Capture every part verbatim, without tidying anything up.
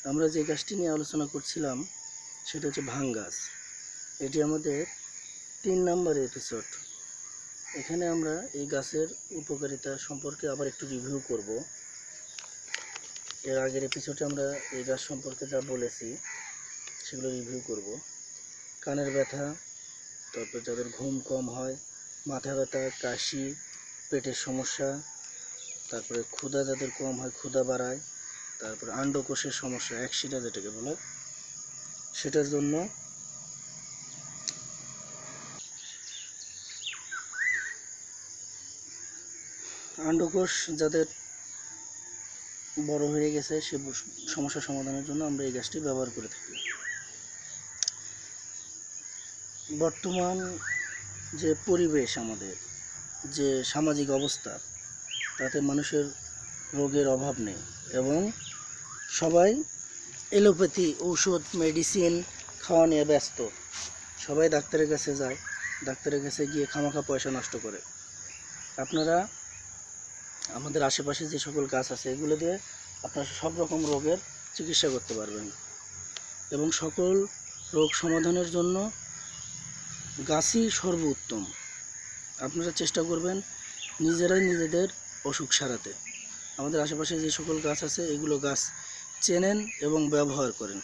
আমরা যে গাছটি নিয়ে আলোচনা করছিলাম সেটা হচ্ছে ভাং গাছ। এটি আমাদের তিন নম্বর এপিসোড। এখানে আমরা এই গাছের উপকারিতা সম্পর্কে আবার একটু রিভিউ করব। এর আগের এপিসোডে আমরা এই গাছ সম্পর্কে যা বলেছি সেগুলো রিভিউ করব। কানের ব্যথা, তারপর যাদের ঘুম কম হয়, মাথা ব্যথা, কাশি, পেটের সমস্যা, তারপরে ক্ষুধা যাদের কম হয়, ক্ষুধা বাড়ায়, তারপরে আন্ডকোষের সমস্যা, অ্যাক্সিডা যেটাকে বলে, সেটার জন্য আন্ডকোষ যাদের বড় হয়ে গেছে সে সমস্যা সমাধানের জন্য আমরা এই গাছটি ব্যবহার করে থাকি। বর্তমান যে পরিবেশ, আমাদের যে সামাজিক অবস্থা, তাতে মানুষের রোগের অভাব নেই এবং সবাই এলোপ্যাথি ঔষধ মেডিসিন খাওয়া নিয়ে ব্যস্ত। সবাই ডাক্তারের কাছে যায়, ডাক্তারের কাছে গিয়ে খামাখা পয়সা নষ্ট করে। আপনারা আমাদের আশেপাশে যে সকল গাছ আছে এগুলো দিয়ে আপনারা সব রকম রোগের চিকিৎসা করতে পারবেন এবং সকল রোগ সমাধানের জন্য গাছই সর্বোত্তম। আপনারা চেষ্টা করবেন নিজেরাই নিজেদের অসুখ সারাতে। আমাদের আশেপাশে যে সকল গাছ আছে এগুলো গাছ চেনেন এবং ব্যবহার করেন।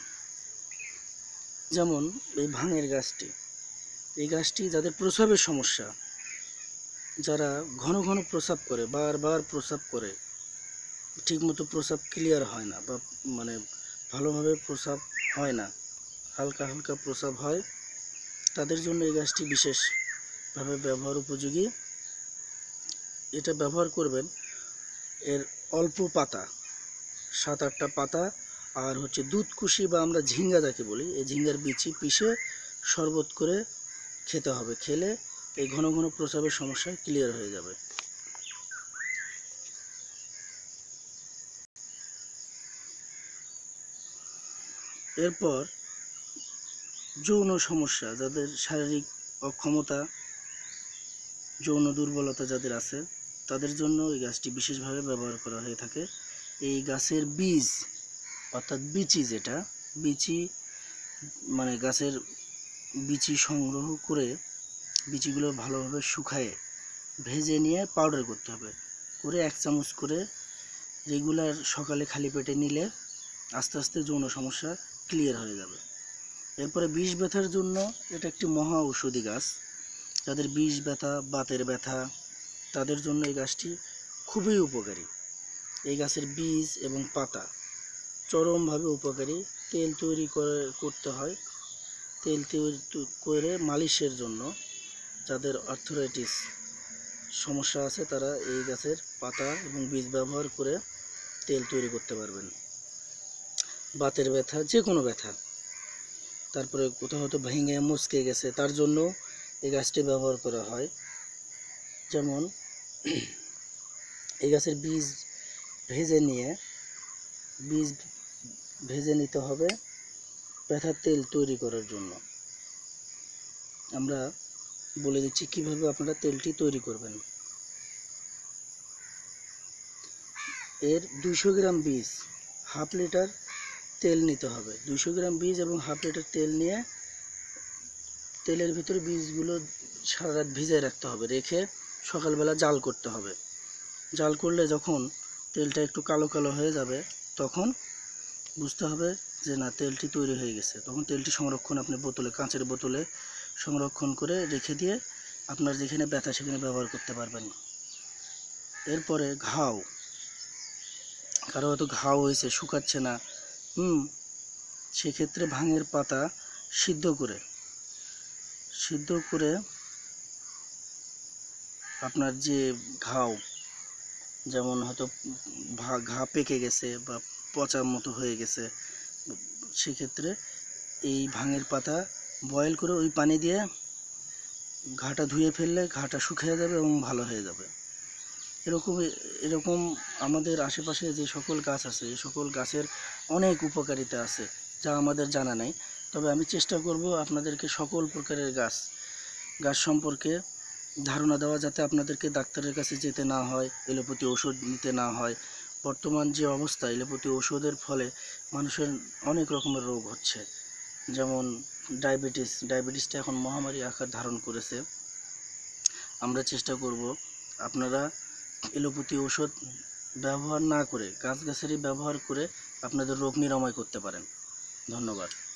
যেমন এই ভাঙের গাছটি, এই গাছটি যাদের প্রস্রাবের সমস্যা, যারা ঘন ঘন প্রস্রাব করে, বারবার প্রস্রাব করে, ঠিকমতো প্রস্রাব ক্লিয়ার হয় না বা মানে ভালোভাবে প্রস্রাব হয় না, হালকা হালকা প্রস্রাব হয়, তাদের জন্য এই গাছটি বিশেষভাবে ব্যবহার উপযোগী। এটা ব্যবহার করবেন, এর অল্প পাতা, সাত আটটা পাতা আর হচ্ছে দুধকুশি বা আমরা ঝিঙ্গা যাকে বলি, এই ঝিঙ্গার বিচি পিষে শরবত করে খেতে হবে। খেলে এই ঘন ঘন প্রস্রাবের সমস্যা ক্লিয়ার হয়ে যাবে। এরপর যৌন সমস্যা, যাদের শারীরিক অক্ষমতা, যৌন দুর্বলতা যাদের আছে, তাদের জন্য এই গাছটি বিশেষভাবে ব্যবহার করা হয়ে থাকে। এই গাছের বীজ অর্থাৎ বিচি, যেটা বিচি মানে গাছের বিচি সংগ্রহ করে বিচিগুলো ভালোভাবে শুকায়ে ভেজে নিয়ে পাউডার করতে হবে, করে এক চামচ করে রেগুলার সকালে খালি পেটে নিলে আস্তে আস্তে যৌন সমস্যা ক্লিয়ার হয়ে যাবে। এরপরে বিষ ব্যথার জন্য এটা একটি মহা ঔষধি গাছ। যাদের বিষ ব্যথা, বাতের ব্যথা, তাদের জন্য এই গাছটি খুবই উপকারী। এই গাছের বীজ এবং পাতা চরমভাবে উপকারী। তেল তৈরি করে করতে হয়, তেল তৈরি করে মালিশের জন্য যাদের আর্থ্রাইটিস সমস্যা আছে তারা এই গাছের পাতা এবং বীজ ব্যবহার করে তেল তৈরি করতে পারবেন। বাতের ব্যথা, যে কোনো ব্যথা, তারপরে কোথাও হয়তো ভেঙে মুচকে গেছে, তার জন্য এই গাছটি ব্যবহার করা হয়। যেমন এই গাছের বীজ ভেজে নিয়ে বীজ ভেজে নিতে হবে ব্যথার তেল তৈরি করার জন্য। আমরা বলে দিচ্ছি কিভাবে আপনারা তেলটি তৈরি করবেন। এর দুইশো গ্রাম বীজ, হাফ লিটার তেল নিতে হবে। দুইশো গ্রাম বীজ এবং হাফ লিটার তেল নিয়ে তেলের ভিতরে বীজগুলো সারা রাত ভিজিয়ে রাখতে হবে, রেখে সকালবেলা জাল করতে হবে। জাল করলে যখন তেলটা একটু কালো কালো হয়ে যাবে তখন বুঝতে হবে যে না, তেলটি তৈরি হয়ে গেছে। তখন তেলটি সংরক্ষণ আপনি বোতলে, কাঁচের বোতলে সংরক্ষণ করে রেখে দিয়ে আপনার যেখানে ব্যথা সেখানে ব্যবহার করতে পারবেন। এরপরে ঘাও, কারো হয়তো ঘাও হয়েছে, শুকাচ্ছে না, হুম সেক্ষেত্রে ভাঙের পাতা সিদ্ধ করে সিদ্ধ করে আপনার যে ঘাও, যেমন হয়তো ঘা পেকে গেছে বা পচার মতো হয়ে গেছে, সেক্ষেত্রে এই ভাঙের পাতা বয়েল করে ওই পানি দিয়ে ঘাটা ধুয়ে ফেললে ঘাটা শুকিয়ে যাবে এবং ভালো হয়ে যাবে। এরকম এরকম আমাদের আশেপাশে যে সকল গাছ আছে এই সকল গাছের অনেক উপকারিতা আছে যা আমাদের জানা নেই। তবে আমি চেষ্টা করব আপনাদেরকে সকল প্রকারের গাছ গাছ সম্পর্কে ধারণা দেওয়া, যাতে আপনাদেরকে ডাক্তারের কাছে যেতে না হয়, এলোপ্যাথি ওষুধ নিতে না হয়, বর্তমান যে অবস্থা, এলোপ্যাথি ওষুধের ফলে মানুষের অনেক রকমের রোগ হচ্ছে, যেমন ডায়াবেটিস ডায়াবেটিসটা এখন মহামারী আকার ধারণ করেছে। আমরা চেষ্টা করব আপনারা এলোপ্যাথি ওষুধ ব্যবহার না করে গাছগাছালি ব্যবহার করে আপনাদের রোগ নিরাময় করতে পারেন। ধন্যবাদ।